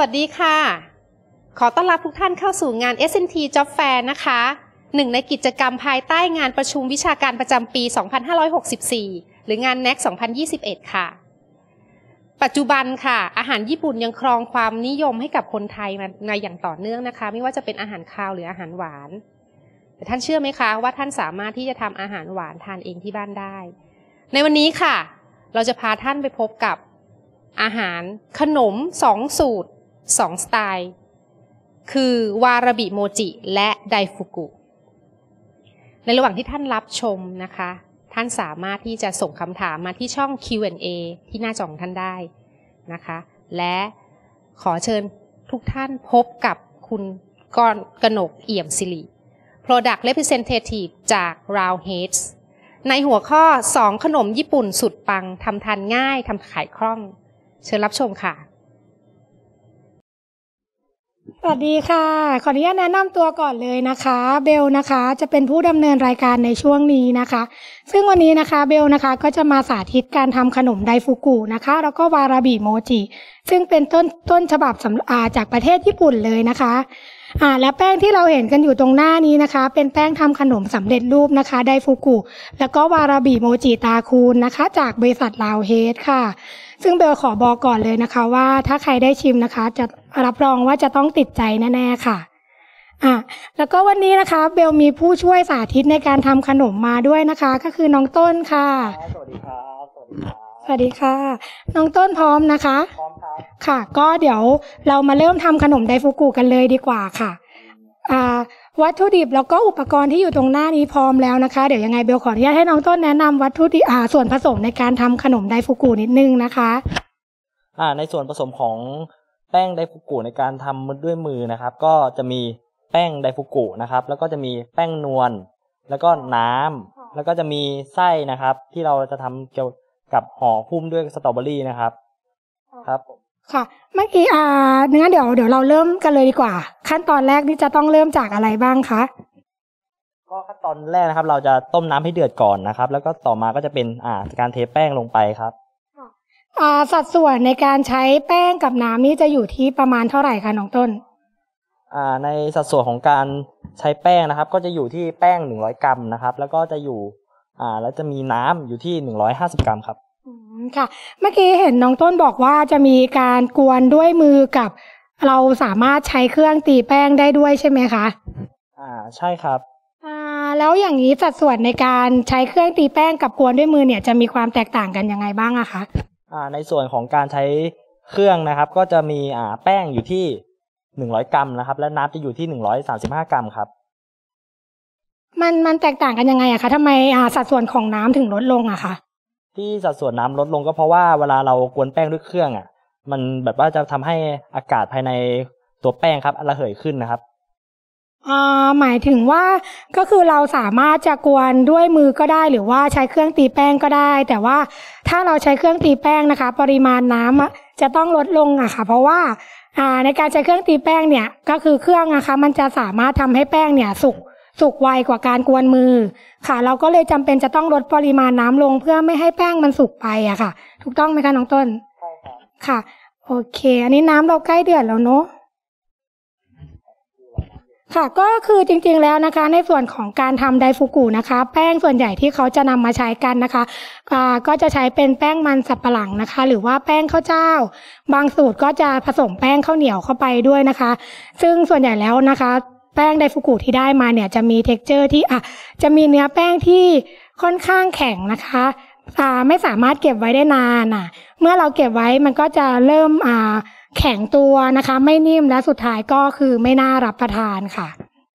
วัสดีค่ะขอต้อนรับทุกท่านเข้าสู่งาน S&T Job Fair นะคะหนึ่งในกิจกรรมภายใต้งานประชุมวิชาการประจำปี 2564 หรืองาน NAC 2021 ค่ะปัจจุบันค่ะอาหารญี่ปุ่นยังครองความนิยมให้กับคนไทยมาอย่างต่อเนื่องนะคะไม่ว่าจะเป็นอาหารคาวหรืออาหารหวานแต่ท่านเชื่อไหมคะว่าท่านสามารถที่จะทำอาหารหวานทานเองที่บ้านได้ในวันนี้ค่ะเราจะพาท่านไปพบกับอาหารขนม2สูตร2สไตล์คือวาราบิโมจิและไดฟุกุในระหว่างที่ท่านรับชมนะคะท่านสามารถที่จะส่งคำถามมาที่ช่อง Q&A ที่หน้าจอของท่านได้นะคะและขอเชิญทุกท่านพบกับคุณกนกเอี่ยมศิริ Product Representative จาก Round Heads ในหัวข้อ2ขนมญี่ปุ่นสุดปังทำทานง่ายทำขายคล่องเชิญรับชมค่ะสวัสดีค่ะขออนุญาตแนะนำตัวก่อนเลยนะคะเบลนะคะจะเป็นผู้ดำเนินรายการในช่วงนี้นะคะซึ่งวันนี้นะคะเบลนะคะก็จะมาสาธิตการทำขนมไดฟุกุนะคะแล้วก็วาราบิโมจิซึ่งเป็นต้นฉบับจากประเทศญี่ปุ่นเลยนะคะและแป้งที่เราเห็นกันอยู่ตรงหน้านี้นะคะเป็นแป้งทำขนมสำเร็จรูปนะคะไดฟุกุแล้วก็วาราบิโมจิตาคูนนะคะจากบริษัทลาวเฮดค่ะซึ่งเบลขอบอกก่อนเลยนะคะว่าถ้าใครได้ชิมนะคะจะรับรองว่าจะต้องติดใจแน่ๆค่ะแล้วก็วันนี้นะคะเบลมีผู้ช่วยสาธิตในการทำขนมมาด้วยนะคะก็คือน้องต้นค่ะสวัสดีครับสวัสดีครับสวัสดีค่ะน้องต้นพร้อมนะคะพร้อมครับค่ะก็เดี๋ยวเรามาเริ่มทำขนมไดฟุกุกันเลยดีกว่าค่ะวัตถุดิบแล้วก็อุปกรณ์ที่อยู่ตรงหน้านี้พร้อมแล้วนะคะเดี๋ยวยังไงเบลขออนุญาตให้น้องต้นแนะนำวัตถุดิบส่วนผสมในการทำขนมไดฟุกุนิดนึงนะคะในส่วนผสมของแป้งไดฟุกุในการทำด้วยมือนะครับก็จะมีแป้งไดฟุกุนะครับแล้วก็จะมีแป้งนวลแล้วก็น้ำแล้วก็จะมีไส้นะครับที่เราจะทำเกี่ยวกับห่อหุ้มด้วยสตรอเบอรี่นะครับครับค่ะเมื่อกี้งั้นเดี๋ยวเราเริ่มกันเลยดีกว่าขั้นตอนแรกนี่จะต้องเริ่มจากอะไรบ้างคะก็ขั้นตอนแรกนะครับเราจะต้มน้ำให้เดือดก่อนนะครับแล้วก็ต่อมาก็จะเป็นการเทแป้งลงไปครับสัดส่วนในการใช้แป้งกับน้ำนี่จะอยู่ที่ประมาณเท่าไหร่คะน้องต้นในสัดส่วนของการใช้แป้งนะครับก็จะอยู่ที่แป้ง100 กรัมนะครับแล้วก็จะอยู่แล้วจะมีน้ำอยู่ที่150 กรัมครับค่ะเมื่อกี้เห็นน้องต้นบอกว่าจะมีการกวนด้วยมือกับเราสามารถใช้เครื่องตีแป้งได้ด้วยใช่ไหมคะใช่ครับแล้วอย่างนี้สัดส่วนในการใช้เครื่องตีแป้งกับกวนด้วยมือเนี่ยจะมีความแตกต่างกันยังไงบ้างอะคะในส่วนของการใช้เครื่องนะครับก็จะมีแป้งอยู่ที่100 กรัมนะครับและน้ำจะอยู่ที่135 กรัมครับมันแตกต่างกันยังไงอะคะทำไมสัดส่วนของน้ำถึงลดลงอะคะที่สัดส่วนน้ำลดลงก็เพราะว่าเวลาเรากวนแป้งด้วยเครื่องมันแบบว่าจะทำให้อากาศภายในตัวแป้งครับระเหยขึ้นนะครับหมายถึงว่าก็คือเราสามารถจะกวนด้วยมือก็ได้หรือว่าใช้เครื่องตีแป้งก็ได้แต่ว่าถ้าเราใช้เครื่องตีแป้งนะคะปริมาณน้ำจะต้องลดลงอะค่ะเพราะว่าในการใช้เครื่องตีแป้งเนี่ยก็คือเครื่องนะคะมันจะสามารถทำให้แป้งเนี่ยสุกไวกว่าการกวนมือค่ะเราก็เลยจำเป็นจะต้องลดปริมาณน้ำลงเพื่อไม่ให้แป้งมันสุกไปอะค่ะถูกต้องไหมคะน้องต้นใช่ครับค่ะโอเคอันนี้น้ำเราใกล้เดือดแล้วเนาะค่ะก็คือจริงๆแล้วนะคะในส่วนของการทำไดฟุกุนะคะแป้งส่วนใหญ่ที่เขาจะนำมาใช้กันนะคะก็จะใช้เป็นแป้งมันสับปะหลังนะคะหรือว่าแป้งข้าวเจ้าบางสูตรก็จะผสมแป้งข้าวเหนียวเข้าไปด้วยนะคะซึ่งส่วนใหญ่แล้วนะคะแป้งไดฟุกุที่ได้มาเนี่ยจะมีเท็กเจอร์ที่จะมีเนื้อแป้งที่ค่อนข้างแข็งนะคะไม่สามารถเก็บไว้ได้นานเมื่อเราเก็บไว้มันก็จะเริ่มแข็งตัวนะคะไม่นิ่มและสุดท้ายก็คือไม่น่ารับประทานค่ะ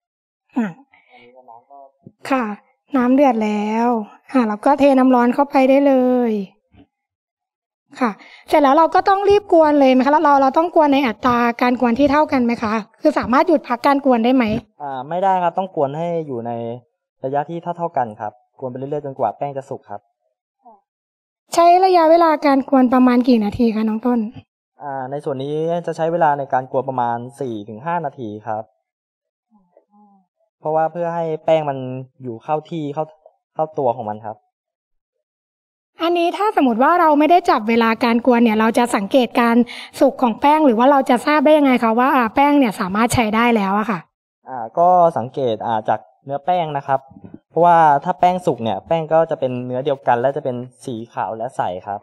ค่ะน้ำเดือดแล้วเราก็เทน้ำร้อนเข้าไปได้เลยค่ะเสร็จแล้วเราก็ต้องรีบกวนเลยไหมคะแล้วเราต้องกวนในอัตราการกวนที่เท่ากันไหมคะคือสามารถหยุดพักการกวนได้ไหมไม่ได้ครับต้องกวนให้อยู่ในระยะที่เท่ากันครับกวนไปเรื่อยๆจนกว่าแป้งจะสุกครับใช้ระยะเวลาการกวนประมาณกี่นาทีคะน้องต้นในส่วนนี้จะใช้เวลาในการกวนประมาณ 4-5 นาทีครับเพราะว่าเพื่อให้แป้งมันอยู่เข้าที่เข้าตัวของมันครับอันนี้ถ้าสมมติว่าเราไม่ได้จับเวลาการกวนเนี่ยเราจะสังเกตการสุกของแป้งหรือว่าเราจะทราบได้ยังไงคะว่าแป้งเนี่ยสามารถใช้ได้แล้วอะค่ะก็สังเกตจากเนื้อแป้งนะครับเพราะว่าถ้าแป้งสุกเนี่ยแป้งก็จะเป็นเนื้อเดียวกันและจะเป็นสีขาวและใสครับ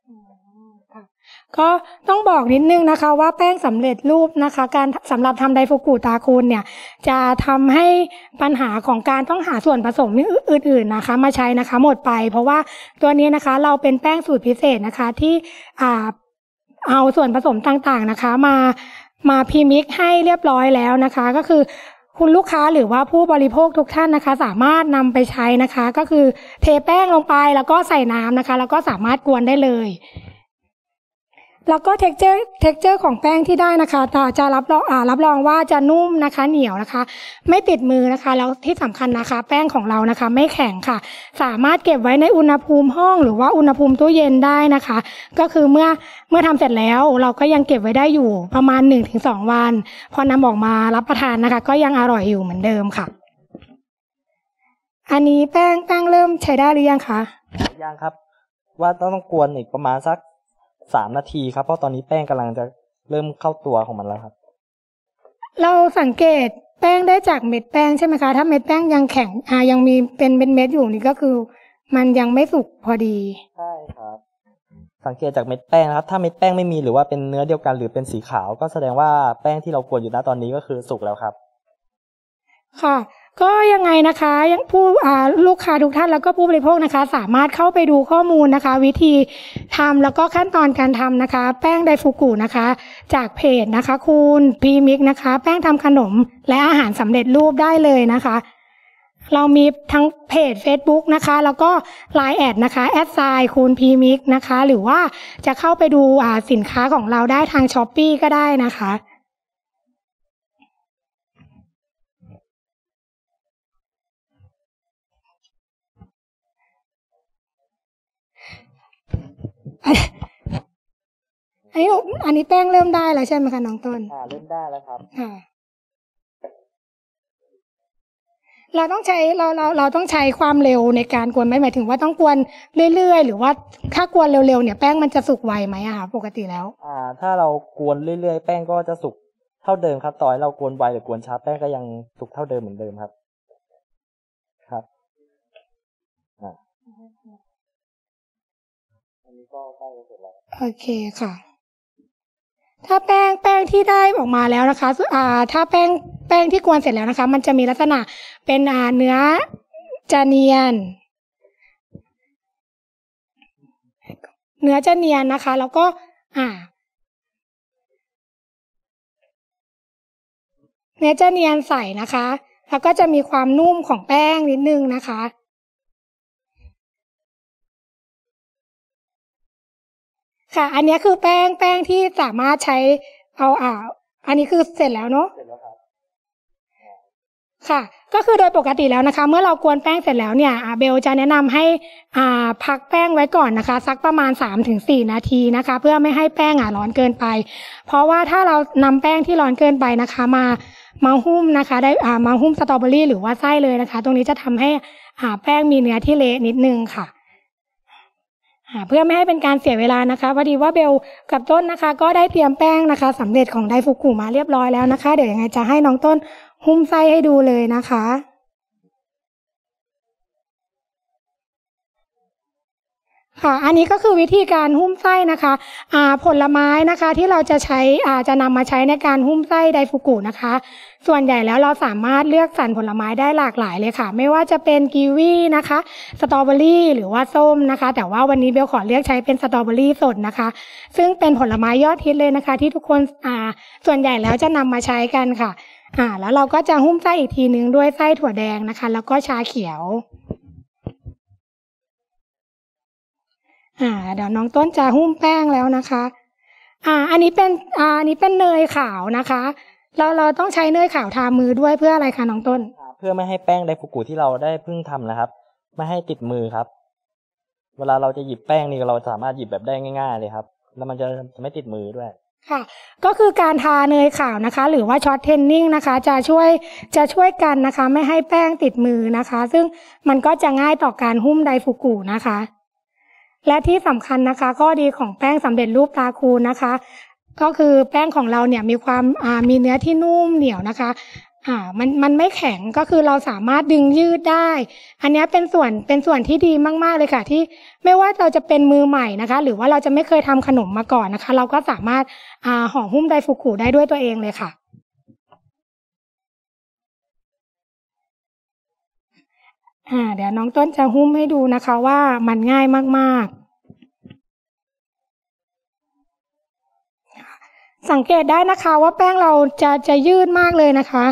ก็ต้องบอกนิดนึงนะคะว่าแป้งสำเร็จรูปนะคะการสำหรับทำไดฟูกุตาคูนเนี่ยจะทำให้ปัญหาของการต้องหาส่วนผสมอื่นๆนะคะมาใช้นะคะหมดไปเพราะว่าตัวนี้นะคะเราเป็นแป้งสูตรพิเศษนะคะที่เอาส่วนผสมต่างๆนะคะมาพรีมิกซ์ให้เรียบร้อยแล้วนะคะก็คือคุณลูกค้าหรือว่าผู้บริโภคทุกท่านนะคะสามารถนำไปใช้นะคะก็คือเทแป้งลงไปแล้วก็ใส่น้ำนะคะแล้วก็สามารถกวนได้เลยแล้วก็เท็กเจอร์ของแป้งที่ได้นะคะจะรับรองว่าจะนุ่มนะคะเหนียวนะคะไม่ติดมือนะคะแล้วที่สำคัญนะคะแป้งของเรานะคะไม่แข็งค่ะสามารถเก็บไว้ในอุณหภูมิห้องหรือว่าอุณหภูมิตู้เย็นได้นะคะก็คือเมื่อทำเสร็จแล้วเราก็ยังเก็บไว้ได้อยู่ประมาณ 1-2 วันพอนำออกมารับประทานนะคะก็ยังอร่อยอยู่เหมือนเดิมค่ะอันนี้แป้งเริ่มใช้ได้หรือยังคะยังครับว่าต้องกวนอีกประมาณสัก3 นาทีครับเพราะตอนนี้แป้งกำลังจะเริ่มเข้าตัวของมันแล้วครับเราสังเกตแป้งได้จากเม็ดแป้งใช่ไหมคะถ้าเม็ดแป้งยังแข็งยังมีเป็นเม็ดอยู่นี่ก็คือมันยังไม่สุกพอดีใช่ครับสังเกตจากเม็ดแป้งนะครับถ้าเม็ดแป้งไม่มีหรือว่าเป็นเนื้อเดียวกันหรือเป็นสีขาวก็แสดงว่าแป้งที่เรากวนอยู่ณตอนนี้ก็คือสุกแล้วครับค่ะก็ยังไงนะคะยังลูกค้าทุกท่านแล้วก็ผู้บริโภคนะคะสามารถเข้าไปดูข้อมูลนะคะวิธีทำแล้วก็ขั้นตอนการทำนะคะแป้งไดฟูกุนะคะจากเพจนะคะคุณพรีมิกนะคะแป้งทำขนมและอาหารสำเร็จรูปได้เลยนะคะเรามีทั้งเพจ Facebook นะคะแล้วก็ LINE แอดนะคะคุณพรีมิกนะคะหรือว่าจะเข้าไปดูสินค้าของเราได้ทาง Shopee ก็ได้นะคะอันนี้แป้งเริ่มได้แล้วใช่ไหมคะน้องต้นเริ่มได้แล้วครับเราต้องใช้ความเร็วในการกวนไหมหมายถึงว่าต้องกวนเรื่อยๆหรือว่าถ้ากวนเร็วๆเนี่ยแป้งมันจะสุกไวไหมคะปกติแล้วถ้าเรากวนเรื่อยๆแป้งก็จะสุกเท่าเดิมครับต่อให้เรากวนไวหรือกวนช้าแป้งก็ยังสุกเท่าเดิมเหมือนเดิมครับอันนี้ก็ใกล้จะเสร็จแล้วโอเคค่ะถ้าแป้งที่ได้ออกมาแล้วนะคะถ้าแป้งที่กวนเสร็จแล้วนะคะมันจะมีลักษณะเป็นเนื้อจะเนียนนะคะแล้วก็เนื้อจะเนียนใสนะคะแล้วก็จะมีความนุ่มของแป้งนิดนึงนะคะค่ะอันนี้คือแป้งที่สามารถใช้เอาอันนี้คือเสร็จแล้วเนาะเสร็จแล้วครับค่ะก็คือโดยปกติแล้วนะคะเมื่อเรากวนแป้งเสร็จแล้วเนี่ยเบลจะแนะนำให้พักแป้งไว้ก่อนนะคะสักประมาณ 3-4 นาทีนะคะเพื่อไม่ให้แป้งร้อนเกินไปเพราะว่าถ้าเรานำแป้งที่ร้อนเกินไปนะคะมาหุ้มนะคะได้มาหุ้มสตรอเบอรี่หรือว่าไส้เลยนะคะตรงนี้จะทำให้แป้งมีเนื้อที่เละนิดนึงค่ะเพื่อไม่ให้เป็นการเสียเวลานะคะพอดีว่าเบลกับต้นนะคะก็ได้เตรียมแป้งนะคะสำเร็จของไดฟูกุมาเรียบร้อยแล้วนะคะเดี๋ยวยังไงจะให้น้องต้นหุ้มไส้ให้ดูเลยนะคะค่ะอันนี้ก็คือวิธีการหุ้มไส้นะคะผลไม้นะคะที่เราจะใช้จะนำมาใช้ในการหุ้มไส้ไดฟูกุนะคะส่วนใหญ่แล้วเราสามารถเลือกสรรผลไม้ได้หลากหลายเลยค่ะไม่ว่าจะเป็นกีวีนะคะสตรอเบอรี่หรือว่าส้มนะคะแต่ว่าวันนี้เบลขอเลือกใช้เป็นสตรอเบอรี่สดนะคะซึ่งเป็นผลไม้ยอดฮิตเลยนะคะที่ทุกคนส่วนใหญ่แล้วจะนำมาใช้กันค่ะแล้วเราก็จะหุ้มไส้อีกทีนึงด้วยไส้ถั่วแดงนะคะแล้วก็ชาเขียวเดี๋ยวน้องต้นจะหุ้มแป้งแล้วนะคะอันนี้เป็นเนยขาวนะคะเราต้องใช้เนยขาวทามือด้วยเพื่ออะไรคะน้องต้นเพื่อไม่ให้แป้งไดฟูกุที่เราได้เพิ่งทำนะครับไม่ให้ติดมือครับเวลาเราจะหยิบแป้งนี่เราสามารถหยิบแบบได้ง่ายๆเลยครับแล้วมันจะไม่ติดมือด้วยค่ะก็คือการทาเนยขาวนะคะหรือว่าช็อตเทนนิ่งนะคะจะช่วยกันนะคะไม่ให้แป้งติดมือนะคะซึ่งมันก็จะง่ายต่อการหุ้มไดฟูกุนะคะและที่สำคัญนะคะข้อดีของแป้งสำเร็จรูปตาคูณนะคะก็คือแป้งของเราเนี่ยมีความมีเนื้อที่นุ่มเหนียวนะคะมันไม่แข็งก็คือเราสามารถดึงยืดได้อันนี้เป็นส่วนที่ดีมากๆเลยค่ะที่ไม่ว่าเราจะเป็นมือใหม่นะคะหรือว่าเราจะไม่เคยทำขนมมาก่อนนะคะเราก็สามารถห่อหุ้มไดฟุกุได้ด้วยตัวเองเลยค่ะเดี๋ยวน้องต้นจะหุ้มให้ดูนะคะว่ามันง่ายมากๆสังเกตได้นะคะว่าแป้งเราจะยืดมากเลยนะคะ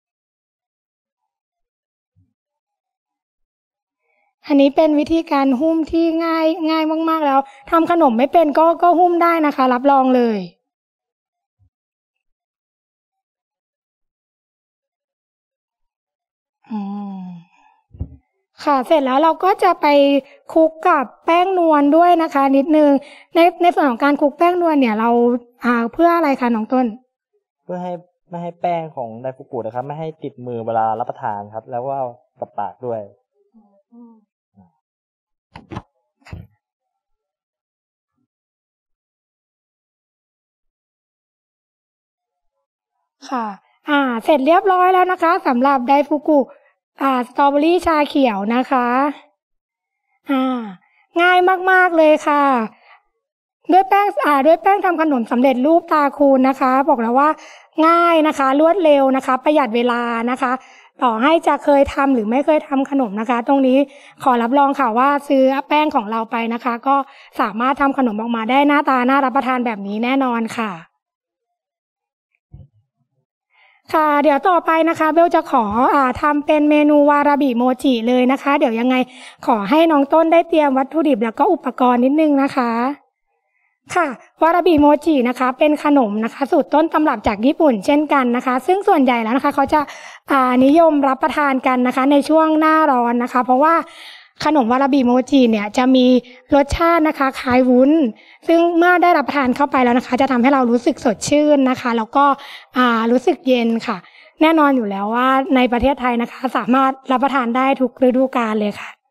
อันนี้เป็นวิธีการหุ้มที่ง่ายมากๆแล้วทำขนมไม่เป็นก็หุ้มได้นะคะรับรองเลยค่ะเสร็จแล้วเราก็จะไปคลุกกับแป้งนวลด้วยนะคะนิดนึงในส่วนของการคลุกแป้งนวลเนี่ยเราเพื่ออะไรคะน้องต้นเพื่อให้ไม่ให้แป้งของไดฟุกุนะครับไม่ให้ติดมือเวลารับประทานครับแล้วก็กับปากด้วยค่ะเสร็จเรียบร้อยแล้วนะคะสำหรับไดฟุกุสตรอเบอรี่ชาเขียวนะคะง่ายมากๆเลยค่ะด้วยแป้งทำขนมสำเร็จรูปตาคูณนะคะบอกแล้วว่าง่ายนะคะรวดเร็วนะคะประหยัดเวลานะคะต่อให้จะเคยทำหรือไม่เคยทำขนมนะคะตรงนี้ขอรับรองค่ะว่าซื้อแป้งของเราไปนะคะก็สามารถทำขนมออกมาได้หน้าตาน่ารับประทานแบบนี้แน่นอนค่ะค่ะเดี๋ยวต่อไปนะคะเบลจะขอทำเป็นเมนูวาราบิโมจิเลยนะคะเดี๋ยวยังไงขอให้น้องต้นได้เตรียมวัตถุดิบแล้วก็อุปกรณ์นิดนึงนะคะค่ะวาราบิโมจินะคะเป็นขนมนะคะสูตรต้นตำรับจากญี่ปุ่นเช่นกันนะคะซึ่งส่วนใหญ่แล้วนะคะเขาจะนิยมรับประทานกันนะคะในช่วงหน้าร้อนนะคะเพราะว่าขนมวาราบิโมจิเนี่ยจะมีรสชาตินะคะคล้ายวุ้นซึ่งเมื่อได้รับประทานเข้าไปแล้วนะคะจะทำให้เรารู้สึกสดชื่นนะคะแล้วก็รู้สึกเย็นค่ะแน่นอนอยู่แล้วว่าในประเทศไทยนะคะสามารถรับประทานได้ทุกฤดูกาลเลยค่ะ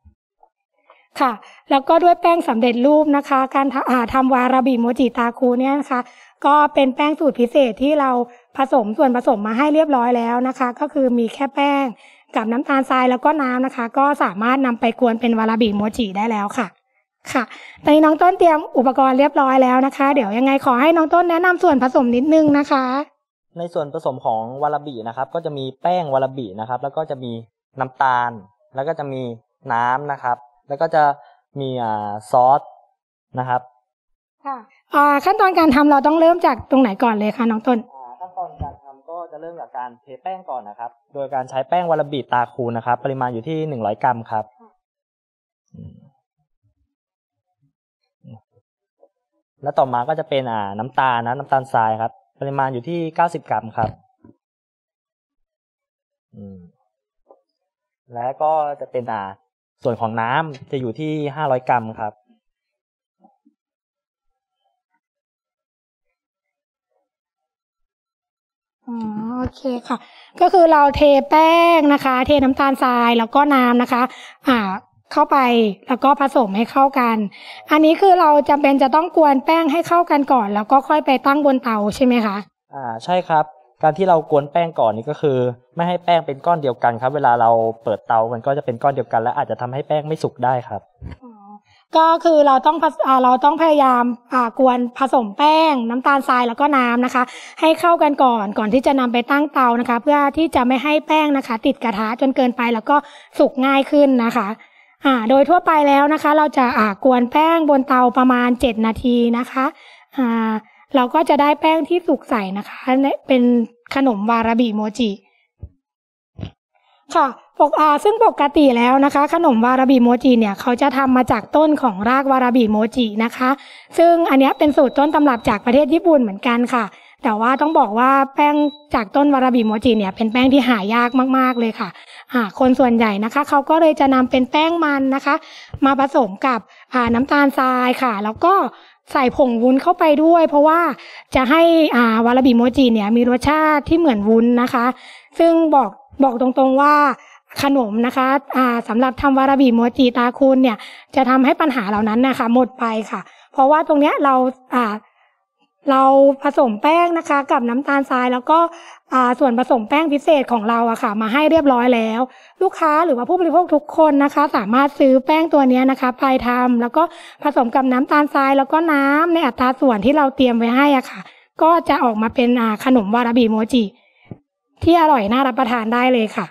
แล้วก็ด้วยแป้งสำเร็จรูปนะคะการทำวาราบิโมจิตาคูเนี่ยนะคะก็เป็นแป้งสูตรพิเศษที่เราผสมส่วนผสมมาให้เรียบร้อยแล้วนะคะก็คือมีแค่แป้งกับน้ำตาลทรายแล้วก็น้ำนะคะก็สามารถนำไปกวนเป็นวาราบิโมจิได้แล้วค่ะตอนนี้น้องต้นเตรียมอุปกรณ์เรียบร้อยแล้วนะคะเดี๋ยวยังไงขอให้น้องต้นแนะนำส่วนผสมนิดนึงนะคะในส่วนผสมของวาราบินะครับก็จะมีแป้งวาราบินะครับแล้วก็จะมีน้ำตาลแล้วก็จะมีน้ำนะครับแล้วก็จะมีซอสนะครับขั้นตอนการทำเราต้องเริ่มจากตรงไหนก่อนเลยคะน้องต้นขั้นตอนการทำก็จะเริ่มจากการเทแป้งก่อนนะครับโดยการใช้แป้งวาราบิตาคูณนะครับปริมาณอยู่ที่100 กรัมครับแล้วต่อมาก็จะเป็นน้ำตาลน้ำตาลทรายครับปริมาณอยู่ที่90 กรัมครับและก็จะเป็นส่วนของน้ำจะอยู่ที่500 กรัมครับโอเคค่ะก็คือเราเทแป้งนะคะเทน้ำตาลทรายแล้วก็น้ำนะคะเข้าไปแล้วก็ผสมให้เข้ากันอันนี้คือเราจำเป็นจะต้องกวนแป้งให้เข้ากันก่อนแล้วก็ค่อยไปตั้งบนเตาใช่ไหมคะใช่ครับการที่เรากวนแป้งก่อนนี่ก็คือไม่ให้แป้งเป็นก้อนเดียวกันครับเวลาเราเปิดเตามันก็จะเป็นก้อนเดียวกันและอาจจะทำให้แป้งไม่สุกได้ครับก็คือเราต้องพยายามกวนผสมแป้งน้ำตาลทรายแล้วก็น้ำนะคะให้เข้ากันก่อนที่จะนำไปตั้งเตานะคะเพื่อที่จะไม่ให้แป้งนะคะติดกระทะจนเกินไปแล้วก็สุกง่ายขึ้นนะคะโดยทั่วไปแล้วนะคะเราจะกวนแป้งบนเตาประมาณ7 นาทีนะคะเราก็จะได้แป้งที่สุกใสนะคะเป็นขนมวาราบิโมจิค่ะซึ่งปกติแล้วนะคะขนมวาราบิโมจิเนี่ยเขาจะทำมาจากต้นของรากวาราบิโมจินะคะซึ่งอันนี้เป็นสูตรต้นตำรับจากประเทศญี่ปุ่นเหมือนกันค่ะแต่ว่าต้องบอกว่าแป้งจากต้นวาราบิโมจิเนี่ยเป็นแป้งที่หายากมากๆเลยค่ะคนส่วนใหญ่นะคะเขาก็เลยจะนำเป็นแป้งมันนะคะมาผสมกับน้ำตาลทรายค่ะแล้วก็ใส่ผงวุ้นเข้าไปด้วยเพราะว่าจะให้วาราบิโมจิเนี่ยมีรสชาติที่เหมือนวุ้นนะคะซึ่งบอกตรงๆว่าขนมนะคะสำหรับทำวาราบิโมจิตาคุณเนี่ยจะทำให้ปัญหาเหล่านั้นนะคะหมดไปค่ะเพราะว่าตรงเนี้ยเราผสมแป้งนะคะกับน้ำตาลทรายแล้วก็ส่วนผสมแป้งพิเศษของเราอะค่ะมาให้เรียบร้อยแล้วลูกค้าหรือว่าผู้บริโภคทุกคนนะคะสามารถซื้อแป้งตัวนี้นะคะไปทำแล้วก็ผสมกับน้ำตาลทรายแล้วก็น้ำในอัตราส่วนที่เราเตรียมไว้ให้อะค่ะก็จะออกมาเป็นขนมวาราบิโมจิที่อร่อยน่ารับประทานได้เลยค่ะ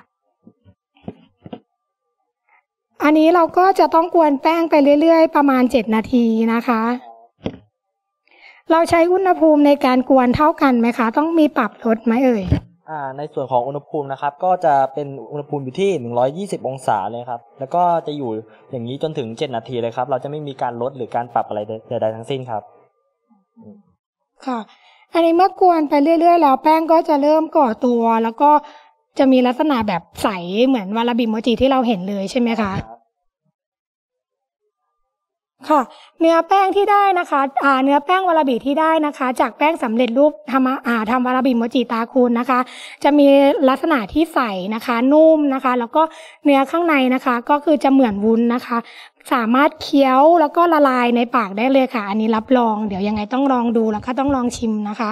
อันนี้เราก็จะต้องกวนแป้งไปเรื่อยๆประมาณ7 นาทีนะคะเราใช้อุณหภูมิในการกวนเท่ากันไหมคะต้องมีปรับลดไหมเอ่ยในส่วนของอุณหภูมินะครับก็จะเป็นอุณหภูมิอยู่ที่120องศาเลยครับแล้วก็จะอยู่อย่างนี้จนถึง7 นาทีเลยครับเราจะไม่มีการลดหรือการปรับอะไรใดๆทั้งสิ้นครับค่ะอันนี้เมื่อกวนไปเรื่อยๆแล้วแป้งก็จะเริ่มก่อตัวแล้วก็จะมีลักษณะแบบใสเหมือนวาราบิโมจิที่เราเห็นเลยใช่ไหมคะค่ะเนื้อแป้งที่ได้นะคะเนื้อแป้งวาราบิที่ได้นะคะจากแป้งสำเร็จรูปทำวาราบิโมจิตาคูนนะคะจะมีลักษณะที่ใสนะคะนุ่มนะคะแล้วก็เนื้อข้างในนะคะก็คือจะเหมือนวุ้นนะคะสามารถเคี้ยวแล้วก็ละลายในปากได้เลยค่ะอันนี้รับรองเดี๋ยวยังไงต้องลองดูแล้วก็ต้องลองชิมนะคะ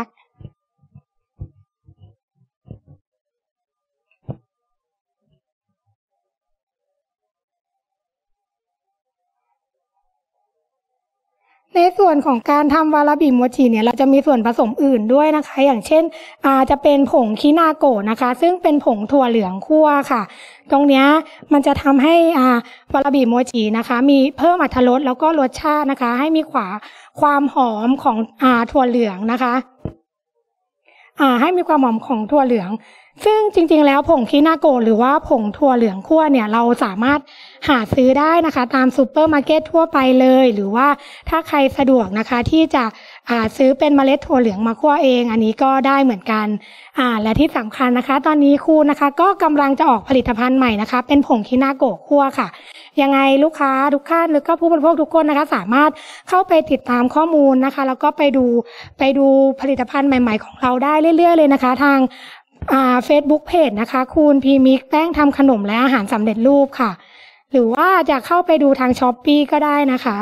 ในส่วนของการทำวาราบิโมจิเนี่ยเราจะมีส่วนผสมอื่นด้วยนะคะอย่างเช่นจะเป็นผงคินาโกะนะคะซึ่งเป็นผงถั่วเหลืองคั่วค่ะตรงเนี้ยมันจะทำให้วาราบิโมจินะคะมีเพิ่มอรรถรสแล้วก็รสชาตินะคะให้มีความหอมของถั่วเหลืองนะคะให้มีความหอมของถั่วเหลืองซึ่งจริงๆแล้วผงคินาโกะหรือว่าผงถั่วเหลืองคั่วเนี่ยเราสามารถหาซื้อได้นะคะตามซูเปอร์มาร์เก็ตทั่วไปเลยหรือว่าถ้าใครสะดวกนะคะที่จะซื้อเป็นเมล็ดถั่วเหลืองมาคั่วเองอันนี้ก็ได้เหมือนกันและที่สำคัญนะคะตอนนี้ครูนะคะก็กำลังจะออกผลิตภัณฑ์ใหม่นะคะเป็นผงคินาโกะคั่วค่ะยังไงลูกค้าทุกท่านหรือก็ผู้บริโภคทุกคนนะคะสามารถเข้าไปติดตามข้อมูลนะคะแล้วก็ไปดูผลิตภัณฑ์ใหม่ๆของเราได้เรื่อยๆเลยนะคะทางFacebook Page นะคะคูณพีมิกแป้งทำขนมและอาหารสำเร็จรูปค่ะหรือว่าจะเข้าไปดูทาง Shopee ก็ได้นะคะ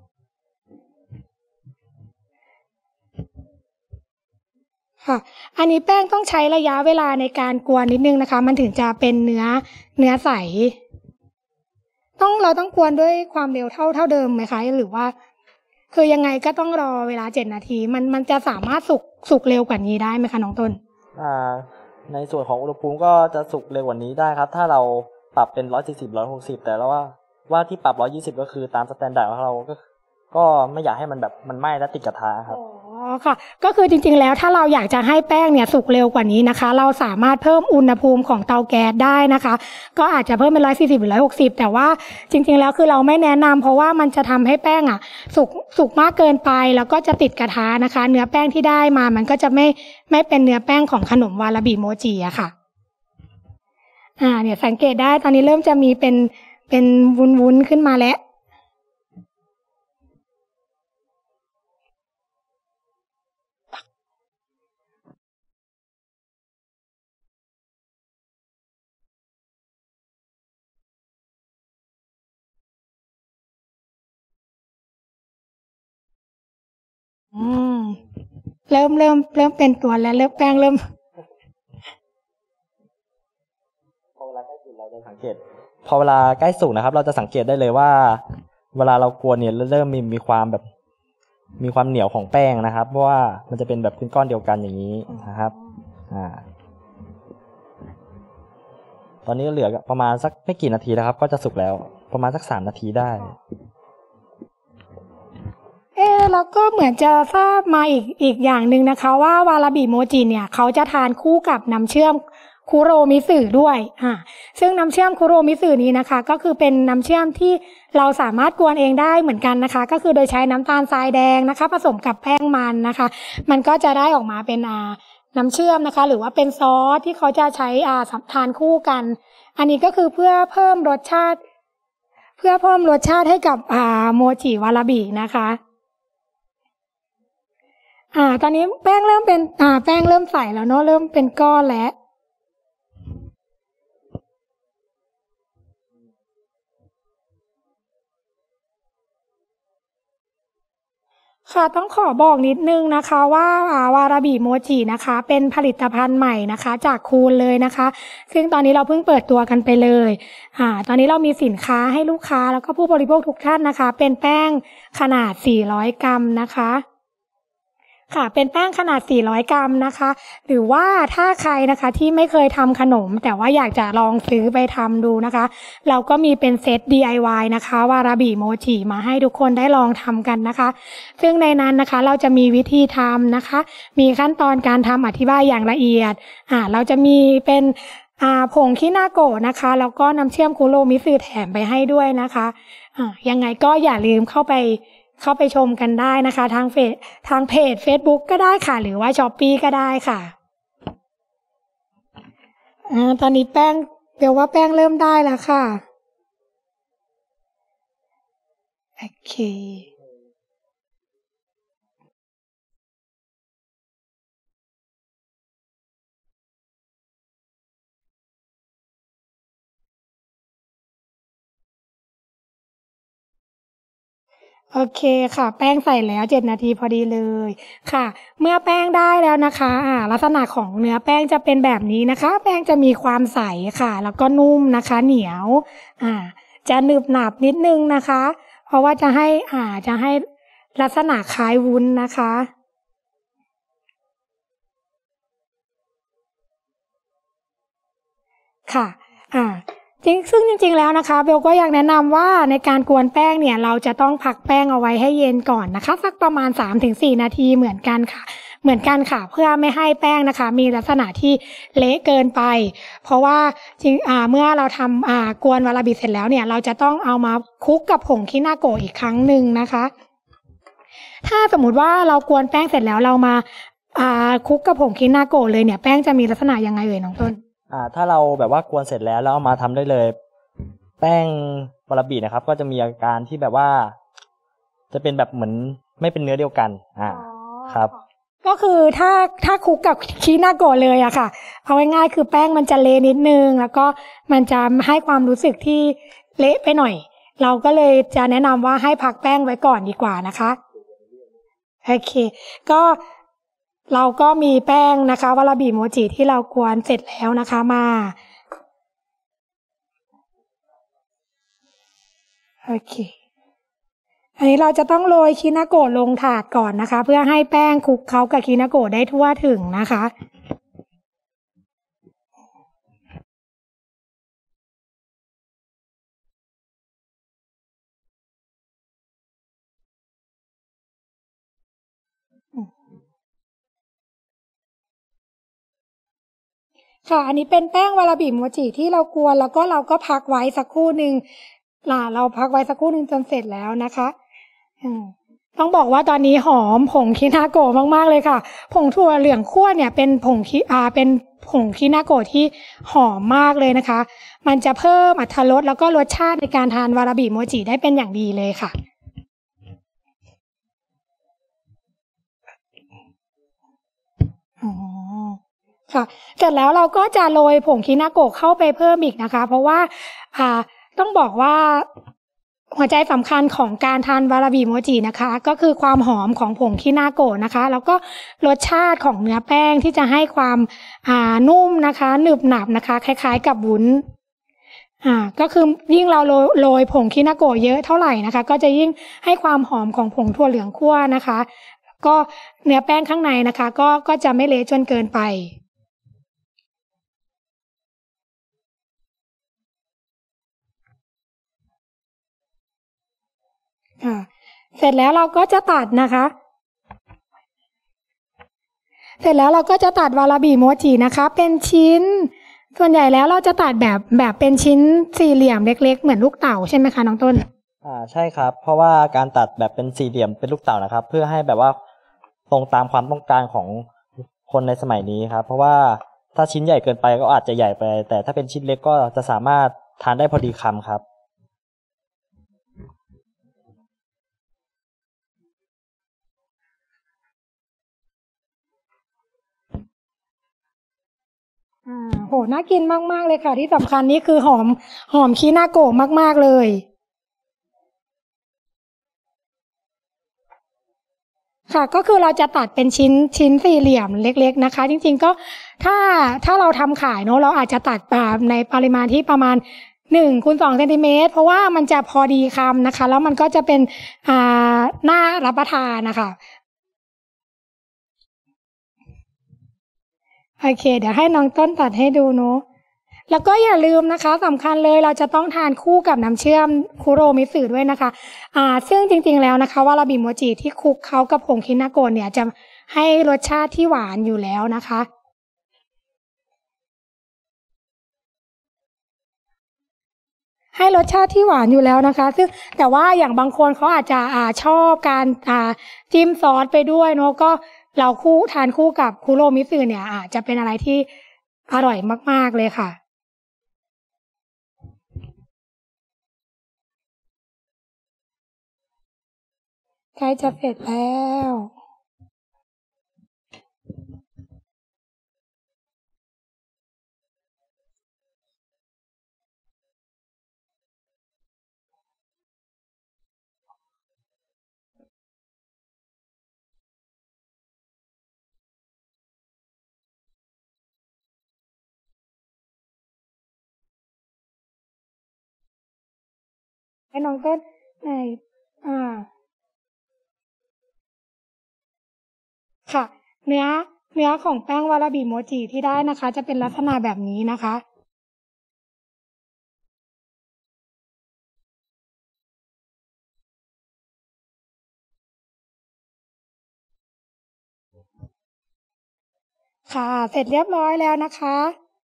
ค่ะอันนี้แป้งต้องใช้ระยะเวลาในการกวนนิดนึงนะคะมันถึงจะเป็นเนื้อใสเราต้องกวนด้วยความเร็วเท่าเดิมไหมคะหรือว่าคือยังไงก็ต้องรอเวลา7 นาทีมันจะสามารถสุกเร็วกว่านี้ได้ไหมคะน้องต้นในส่วนของอุณหภูมิก็จะสุกเร็วกว่านี้ได้ครับถ้าเราปรับเป็น140-160แต่แล้วว่าที่ปรับ120ก็คือตามสแตนดาร์ดของเราก็ไม่อยากให้มันแบบมันไหม้และติดกระทะครับค่ะก็คือจริงๆแล้วถ้าเราอยากจะให้แป้งเนี่ยสุกเร็วกว่านี้นะคะเราสามารถเพิ่มอุณหภูมิของเตาแก๊สได้นะคะก็อาจจะเพิ่มเป็น140หรือ160แต่ว่าจริงๆแล้วคือเราไม่แนะนำเพราะว่ามันจะทำให้แป้งสุกมากเกินไปแล้วก็จะติดกระทะนะคะเนื้อแป้งที่ได้มามันก็จะไม่เป็นเนื้อแป้งของขนมวาราบิโมจิอะค่ะเนี่ยสังเกตได้ตอนนี้เริ่มจะมีเป็นวุ้นๆขึ้นมาแล้วเริ่มเป็นตัวแล้วเริ่มแป้งเริ่มพอเวลาใกล้สุกเราจะสังเกตพอเวลาใกล้สุกนะครับเราจะสังเกตได้เลยว่าเวลาเรากวนเนี่ยเริ่มมีความแบบมีความเหนียวของแป้งนะครับเพราะว่ามันจะเป็นแบบเป็นก้อนเดียวกันอย่างนี้นะครับตอนนี้เหลือประมาณสักไม่กี่นาทีแล้วครับก็จะสุกแล้วประมาณสัก3 นาทีได้แล้วก็เหมือนจะทราบมาอีกอย่างหนึ่งนะคะว่าวาราบิโมจิเนี่ยเขาจะทานคู่กับน้ำเชื่อมคุโรมิสึด้วยซึ่งน้ำเชื่อมคุโรมิสึนี้นะคะก็คือเป็นน้ำเชื่อมที่เราสามารถกวนเองได้เหมือนกันนะคะก็คือโดยใช้น้ำตาลทรายแดงนะคะผสมกับแป้งมันนะคะมันก็จะได้ออกมาเป็นน้ำเชื่อมนะคะหรือว่าเป็นซอสที่เขาจะใช้ทานคู่กันอันนี้ก็คือเพื่อเพิ่มรสชาติให้กับโมจิวาราบินะคะตอนนี้แป้งเริ่มเป็นแป้งเริ่มใสแล้วเนาะเริ่มเป็นก้อนแล้วค่ะต้องขอบอกนิดนึงนะคะว่าวาราบิโมจินะคะเป็นผลิตภัณฑ์ใหม่นะคะจากคูนเลยนะคะซึ่งตอนนี้เราเพิ่งเปิดตัวกันไปเลยตอนนี้เรามีสินค้าให้ลูกค้าแล้วก็ผู้บริโภคทุกท่านนะคะเป็นแป้งขนาด400 กรัมนะคะค่ะเป็นแป้งขนาด400 กรัมนะคะหรือว่าถ้าใครนะคะที่ไม่เคยทำขนมแต่ว่าอยากจะลองซื้อไปทำดูนะคะเราก็มีเป็นเซต DIY นะคะวาราบิโมจิมาให้ทุกคนได้ลองทำกันนะคะซึ่งในนั้นนะคะเราจะมีวิธีทำนะคะมีขั้นตอนการทำอธิบายอย่างละเอียดเราจะมีเป็นผงคินาโกะนะคะแล้วก็น้ำเชื่อมคุโรมิสึแถมไปให้ด้วยนะคะยังไงก็อย่าลืมเข้าไปชมกันได้นะคะทางเพจ Facebook ก็ได้ค่ะหรือว่า Shopee ก็ได้ค่ะตอนนี้แป้งเดี๋ยวว่าแป้งเริ่มได้แล้วค่ะโอเคโอเคค่ะแป้งใส่แล้ว7 นาทีพอดีเลยค่ะเมื่อแป้งได้แล้วนะคะลักษณะของเนื้อแป้งจะเป็นแบบนี้นะคะแป้งจะมีความใสค่ะแล้วก็นุ่มนะคะเหนียวจะหนึบหนับนิดนึงนะคะเพราะว่าจะให้ลักษณะคล้ายวุ้นนะคะค่ะซึ่งจริงๆแล้วนะคะเบลก็อยากแนะนำว่าในการกวนแป้งเนี่ยเราจะต้องพักแป้งเอาไว้ให้เย็นก่อนนะคะสักประมาณ 3-4 นาทีเหมือนกันค่ะเพื่อไม่ให้แป้งนะคะมีลักษณะที่เละเกินไปเพราะว่าเมื่อเราทำกวนวาราบิเสร็จแล้วเนี่ยเราจะต้องเอามาคลุกกับผงคินาโกะอีกครั้งหนึ่งนะคะถ้าสมมุติว่าเรากวนแป้งเสร็จแล้วเรามาคลุกกับผงคินาโกะเลยเนี่ยแป้งจะมีลักษณะยังไงน้องต้นถ้าเราแบบว่ากวนเสร็จแล้วเอามาทำได้เลยแป้งวาราบินะครับก็จะมีอาการที่แบบว่าจะเป็นแบบเหมือนไม่เป็นเนื้อเดียวกันครับก็คือถ้าคลุกกับคินาโกะเลยอะค่ะเอาง่ายๆคือแป้งมันจะเละนิดนึงแล้วก็มันจะให้ความรู้สึกที่เละไปหน่อยเราก็เลยจะแนะนำว่าให้พักแป้งไว้ก่อนดีกว่านะคะโอเคก็เราก็มีแป้งนะคะวาราบิโมจิที่เรากวนเสร็จแล้วนะคะมาโอเคอันนี้เราจะต้องโรยคินาโกะลงถาดก่อนนะคะเพื่อให้แป้งคลุกเคล้ากับคินาโกะได้ทั่วถึงนะคะค่ะอันนี้เป็นแป้งวาราบิโมจิที่เรากวนแล้วก็เราก็พักไว้สักครู่หนึ่งเราพักไว้สักครู่หนึ่งจนเสร็จแล้วนะคะต้องบอกว่าตอนนี้หอมผงคินาโกะมากๆเลยค่ะผงถั่วเหลืองคั่วเนี่ยเป็นผงคินาโกะที่หอมมากเลยนะคะมันจะเพิ่มอรรถรสแล้วก็รสชาติในการทานวาราบิโมจิได้เป็นอย่างดีเลยค่ะค่ะเสร็จแล้วเราก็จะโรยผงคินาโกะเข้าไปเพิ่มอีกนะคะเพราะว่าต้องบอกว่าหัวใจสำคัญของการทานวาราบิโมจินะคะก็คือความหอมของผงคินาโกะนะคะแล้วก็รสชาติของเนื้อแป้งที่จะให้ความนุ่มนะคะหนึบหนับนะคะคล้ายๆกับวุ้นก็คือยิ่งเราโรยผงคินาโกะเยอะเท่าไหร่นะคะก็จะยิ่งให้ความหอมของผงถั่วเหลืองคั่วนะคะก็เนื้อแป้งข้างในนะคะก็จะไม่เละจนเกินไปเสร็จแล้วเราก็จะตัดนะคะเสร็จแล้วเราก็จะตัดวาราบิโมจินะคะเป็นชิ้นส่วนใหญ่แล้วเราจะตัดแบบเป็นชิ้นสี่เหลี่ยมเล็กๆเหมือนลูกเต๋าใช่ไหมคะน้องต้นใช่ครับเพราะว่าการตัดแบบเป็นสี่เหลี่ยมเป็นลูกเต๋านะครับเพื่อให้แบบว่าตรงตามความต้องการของคนในสมัยนี้ครับเพราะว่าถ้าชิ้นใหญ่เกินไปก็อาจจะใหญ่ไปแต่ถ้าเป็นชิ้นเล็กก็จะสามารถทานได้พอดีคำครับโหน่ากินมากๆเลยค่ะที่สำคัญนี่คือหอมคินาโกะมากๆเลยค่ะก็คือเราจะตัดเป็นชิ้นสี่เหลี่ยมเล็กๆนะคะจริงๆก็ถ้าเราทำขายเนาะเราอาจจะตัดในปริมาณที่ประมาณ1x2 เซนติเมตรเพราะว่ามันจะพอดีคำนะคะแล้วมันก็จะเป็นน่ารับประทานนะคะโอเคเดี๋ยวให้น้องต้นตัดให้ดูเนาะแล้วก็อย่าลืมนะคะสำคัญเลยเราจะต้องทานคู่กับน้ำเชื่อมคุโรมิสึด้วยนะคะซึ่งจริงๆแล้วนะคะวาราบิโมจิที่คลุกเขากับผงคินาโกะเนี่ยจะให้รสชาติที่หวานอยู่แล้วนะคะให้รสชาติที่หวานอยู่แล้วนะคะซึ่งแต่ว่าอย่างบางคนเขาอาจจะชอบการจิ้มซอสไปด้วยเนาะก็เราทานคู่กับคุโรมิสึเนี่ยอาจจะเป็นอะไรที่อร่อยมากๆเลยค่ะใกล้จะเสร็จแล้วให้น้องต้นค่ะเนื้อของแป้งวาราบิโมจิที่ได้นะคะจะเป็นลักษณะแบบนี้นะคะค่ะเสร็จเรียบร้อยแล้วนะคะ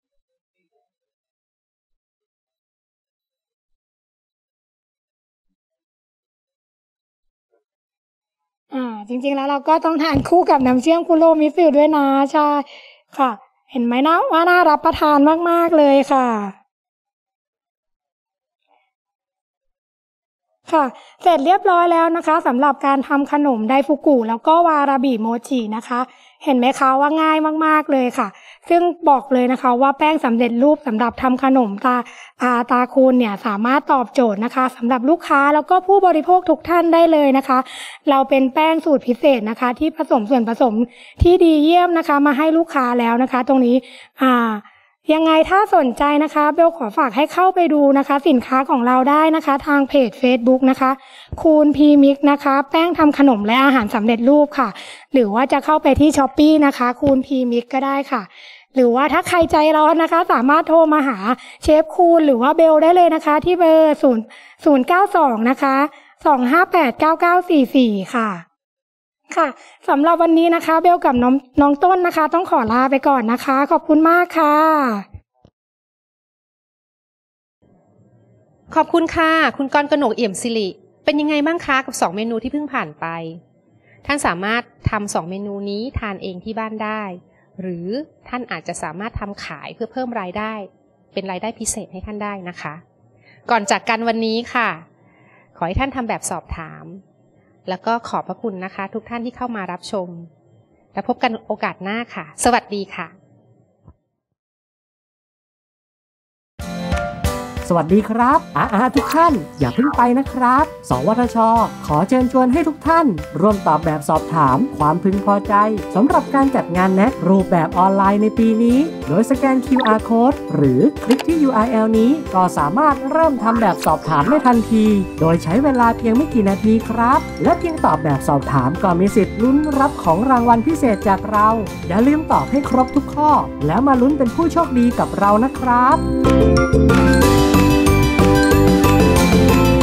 จริงๆแล้วเราก็ต้องทานคู่กับน้ำเชื่อมคุโรมิสึด้วยนะใช่ค่ะเห็นไหมนะว่าน่ารับประทานมากๆเลยค่ะค่ะเสร็จเรียบร้อยแล้วนะคะสำหรับการทำขนมไดฟุกุแล้วก็วาราบิโมจินะคะเห็นไหมคะว่าง่ายมากๆเลยค่ะซึ่งบอกเลยนะคะว่าแป้งสำเร็จรูปสำหรับทำขนมตาคูณเนี่ยสามารถตอบโจทย์นะคะสำหรับลูกค้าแล้วก็ผู้บริโภคทุกท่านได้เลยนะคะเราเป็นแป้งสูตรพิเศษนะคะที่ผสมส่วนผสมที่ดีเยี่ยมนะคะมาให้ลูกค้าแล้วนะคะตรงนี้ยังไงถ้าสนใจนะคะเบลขอฝากให้เข้าไปดูนะคะสินค้าของเราได้นะคะทางเพจ Facebook นะคะคูณพีมิกนะคะแป้งทำขนมและอาหารสำเร็จรูปค่ะหรือว่าจะเข้าไปที่ Shopee นะคะคูณพีมิกก็ได้ค่ะหรือว่าถ้าใครใจร้อนนะคะสามารถโทรมาหาเชฟคูณหรือว่าเบลได้เลยนะคะที่เบอร์092นะคะ2589944ค่ะค่ะสำหรับวันนี้นะคะเบลกับน้องต้นนะคะต้องขอลาไปก่อนนะคะขอบคุณมากค่ะขอบคุณค่ะคุณกรณ์กนกเอี่ยมสิริเป็นยังไงบ้างคะกับ2เมนูที่เพิ่งผ่านไปท่านสามารถทำ2เมนูนี้ทานเองที่บ้านได้หรือท่านอาจจะสามารถทำขายเพื่อเพิ่มรายได้เป็นรายได้พิเศษให้ท่านได้นะคะก่อนจากกันวันนี้ค่ะขอให้ท่านทำแบบสอบถามแล้วก็ขอบพระคุณนะคะทุกท่านที่เข้ามารับชมและพบกันโอกาสหน้าค่ะสวัสดีค่ะสวัสดีครับทุกท่านอย่าเพิ่งไปนะครับสวทช.ขอเชิญชวนให้ทุกท่านร่วมตอบแบบสอบถามความพึงพอใจสำหรับการจัดงานแนะรูปแบบออนไลน์ในปีนี้โดยสแกน QR Code หรือคลิกที่ URL นี้ก็สามารถเริ่มทำแบบสอบถามได้ทันทีโดยใช้เวลาเพียงไม่กี่นาทีครับและเพียงตอบแบบสอบถามก็มีสิทธิ์ลุ้นรับของรางวัลพิเศษจากเราอย่าลืมตอบให้ครบทุกข้อแล้วมาลุ้นเป็นผู้โชคดีกับเรานะครับ